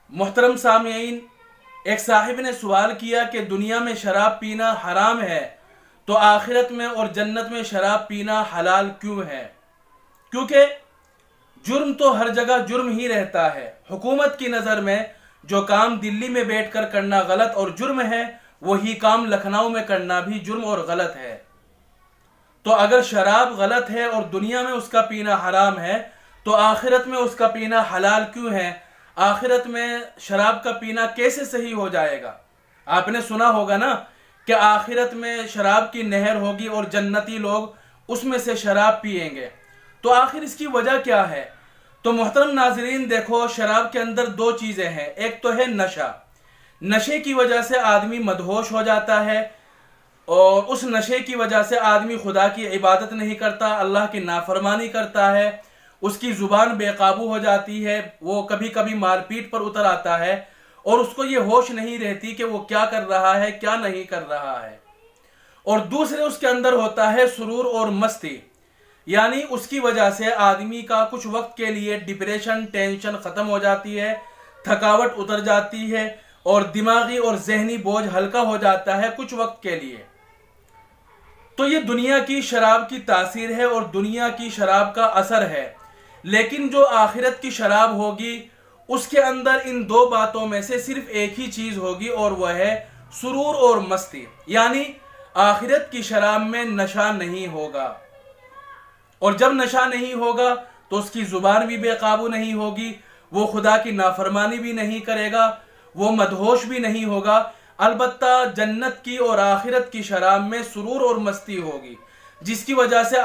मोहतरम सामीईन, एक साहिब ने सवाल किया कि दुनिया में शराब पीना हराम है तो आखिरत में और जन्नत में शराब पीना हलाल क्यों है? क्योंकि जुर्म तो हर जगह जुर्म ही रहता है। हुकूमत की नज़र में जो काम दिल्ली में बैठकर करना गलत और जुर्म है, वही काम लखनऊ में करना भी जुर्म और गलत है। तो अगर शराब गलत है और दुनिया में उसका पीना हराम है, तो आखिरत में उसका पीना हलाल क्यों है? आखिरत में शराब का पीना कैसे सही हो जाएगा? आपने सुना होगा ना कि आखिरत में शराब की नहर होगी और जन्नती लोग उसमें से शराब पिएंगे। तो आखिर इसकी वजह क्या है? तो मोहतरम नाजरीन, देखो, शराब के अंदर दो चीजें हैं। एक तो है नशा। नशे की वजह से आदमी मदहोश हो जाता है और उस नशे की वजह से आदमी खुदा की इबादत नहीं करता, अल्लाह की नाफरमानी करता है, उसकी जुबान बेकाबू हो जाती है, वो कभी कभी मारपीट पर उतर आता है और उसको ये होश नहीं रहती कि वो क्या कर रहा है, क्या नहीं कर रहा है। और दूसरे उसके अंदर होता है सुरूर और मस्ती, यानी उसकी वजह से आदमी का कुछ वक्त के लिए डिप्रेशन, टेंशन खत्म हो जाती है, थकावट उतर जाती है और दिमागी और जहनी बोझ हल्का हो जाता है कुछ वक्त के लिए। तो ये दुनिया की शराब की तासीर है और दुनिया की शराब का असर है। लेकिन जो आखिरत की शराब होगी उसके अंदर इन दो बातों में से सिर्फ एक ही चीज होगी और वह है सुरूर और मस्ती। यानी आखिरत की शराब में नशा नहीं होगा, और जब नशा नहीं होगा तो उसकी जुबान भी बेकाबू नहीं होगी, वो खुदा की नाफरमानी भी नहीं करेगा, वो मदहोश भी नहीं होगा। अलबत्ता जन्नत की और आखिरत की शराब में सुरूर और मस्ती होगी, जिसकी वजह से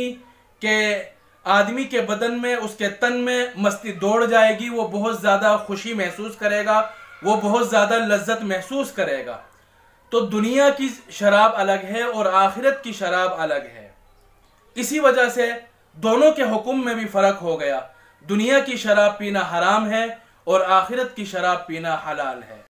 आदमी के बदन में, उसके तन में मस्ती दौड़ जाएगी। वो बहुत ज्यादा खुशी महसूस करेगा, वो बहुत ज्यादा लज्जत महसूस करेगा। तो दुनिया की शराब अलग है और आखिरत की शराब अलग है। इसी वजह से दोनों के हुक्म में भी फर्क हो गया। दुनिया की शराब पीना हराम है और आखिरत की शराब पीना हलाल है।